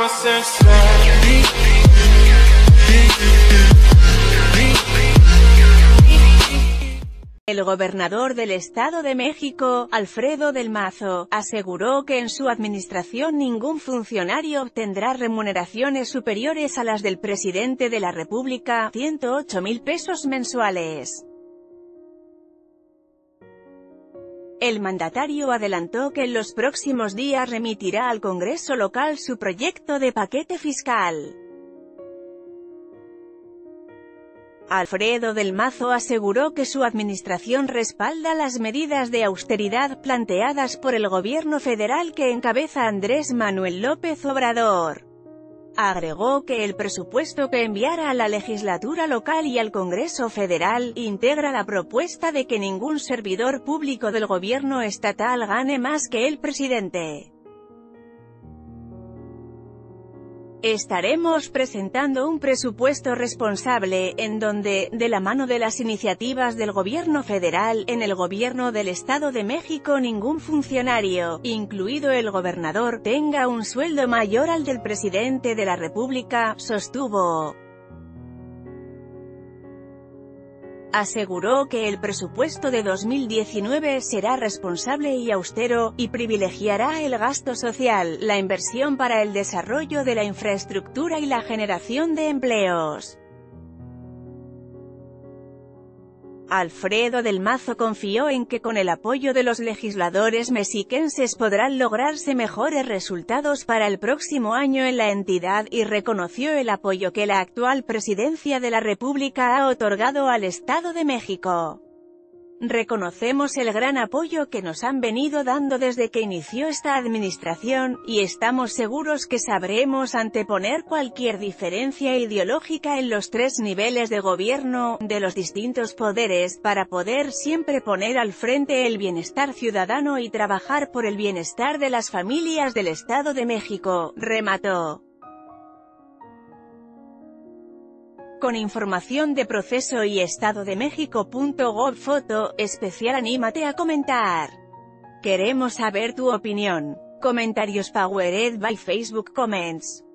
El gobernador del Estado de México, Alfredo del Mazo, aseguró que en su administración ningún funcionario obtendrá remuneraciones superiores a las del presidente de la República, 108,000 pesos mensuales. El mandatario adelantó que en los próximos días remitirá al Congreso local su proyecto de paquete fiscal. Alfredo del Mazo aseguró que su administración respalda las medidas de austeridad planteadas por el gobierno federal que encabeza Andrés Manuel López Obrador. Agregó que el presupuesto que enviará a la legislatura local y al Congreso federal integra la propuesta de que ningún servidor público del gobierno estatal gane más que el presidente. Estaremos presentando un presupuesto responsable, en donde, de la mano de las iniciativas del gobierno federal, en el gobierno del Estado de México ningún funcionario, incluido el gobernador, tenga un sueldo mayor al del presidente de la República, sostuvo. Aseguró que el presupuesto de 2019 será responsable y austero, y privilegiará el gasto social, la inversión para el desarrollo de la infraestructura y la generación de empleos. Alfredo del Mazo confió en que con el apoyo de los legisladores mexiquenses podrán lograrse mejores resultados para el próximo año en la entidad y reconoció el apoyo que la actual presidencia de la República ha otorgado al Estado de México. Reconocemos el gran apoyo que nos han venido dando desde que inició esta administración, y estamos seguros que sabremos anteponer cualquier diferencia ideológica en los tres niveles de gobierno, de los distintos poderes, para poder siempre poner al frente el bienestar ciudadano y trabajar por el bienestar de las familias del Estado de México, remató. Con información de Proceso y estadodemexico.gov. Foto especial. Anímate a comentar. Queremos saber tu opinión. Comentarios powered by Facebook Comments.